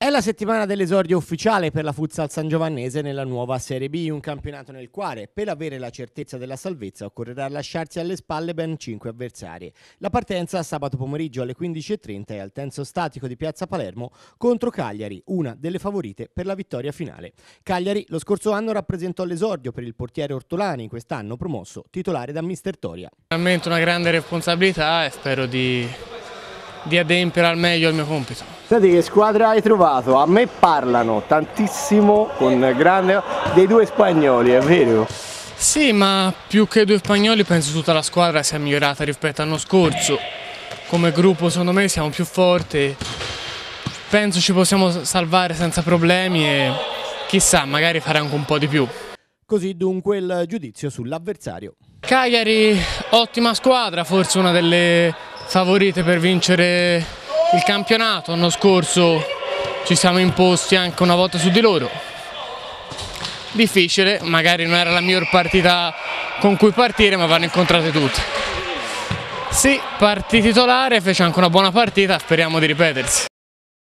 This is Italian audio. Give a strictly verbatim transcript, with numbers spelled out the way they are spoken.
È la settimana dell'esordio ufficiale per la Futsal Sangiovannese nella nuova Serie B, un campionato nel quale per avere la certezza della salvezza occorrerà lasciarsi alle spalle ben cinque avversari. La partenza sabato pomeriggio alle quindici e trenta è al Tenso Statico di Piazza Palermo contro Cagliari, una delle favorite per la vittoria finale. Cagliari lo scorso anno rappresentò l'esordio per il portiere Ortolani, quest'anno promosso titolare da mister Toria. Veramente una grande responsabilità e spero di, di adempiere al meglio il mio compito. Senti, che squadra hai trovato? A me parlano tantissimo con grande dei due spagnoli, è vero? Sì, ma più che due spagnoli penso tutta la squadra sia migliorata rispetto all'anno scorso. Come gruppo secondo me siamo più forti, penso ci possiamo salvare senza problemi e chissà, magari fare anche un po' di più. Così dunque il giudizio sull'avversario. Cagliari, ottima squadra, forse una delle favorite per vincere il campionato. L'anno scorso ci siamo imposti anche una volta su di loro. Difficile, magari non era la miglior partita con cui partire, ma vanno incontrate tutte. Sì, partì titolare, fece anche una buona partita, speriamo di ripetersi.